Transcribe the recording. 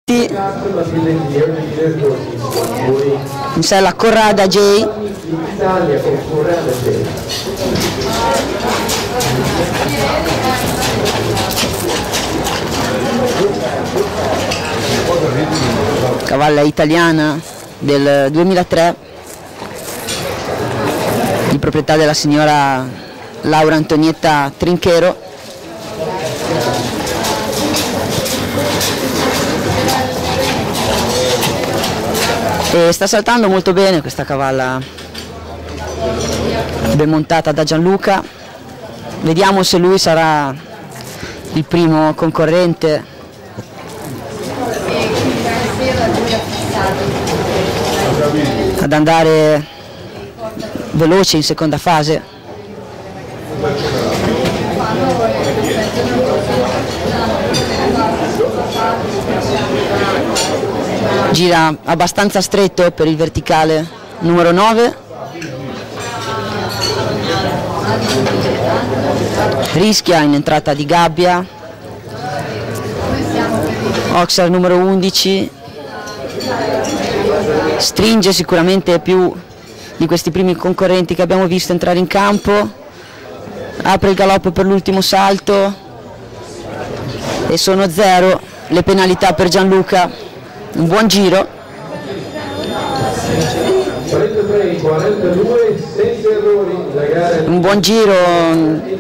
in sella Corrada J. Cavalla italiana del 2003 di proprietà della signora Laura Antonietta Trinchero. E sta saltando molto bene questa cavalla, ben montata da Gianluca. Vediamo se lui sarà il primo concorrente ad andare veloce in seconda fase. Gira abbastanza stretto per il verticale numero 9. Rischia in entrata di gabbia. Oxer numero 11. Stringe sicuramente più di questi primi concorrenti che abbiamo visto entrare in campo. Apre il galoppo per l'ultimo salto e sono 0 le penalità per Gianluca. Un buon giro. 43, 42, senza errori. Un buon giro